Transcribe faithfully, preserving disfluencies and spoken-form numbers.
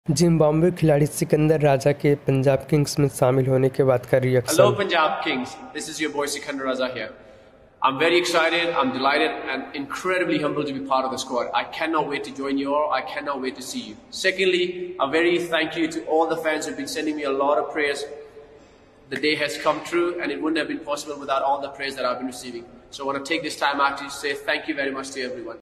Zimbabwe खिलाड़ी सिकंदर राजा के Punjab Kings में शामिल होने के बाद का reaction. Hello Punjab Kings, this is your boy Sikandar Raza here. I'm very excited, I'm delighted and incredibly humbled to be part of the squad. I cannot wait to join you all, I cannot wait to see you. Secondly, a very thank you to all the fans who have been sending me a lot of prayers. The day has come true and it wouldn't have been possible without all the prayers that I've been receiving. So I want to take this time out to say thank you very much to everyone.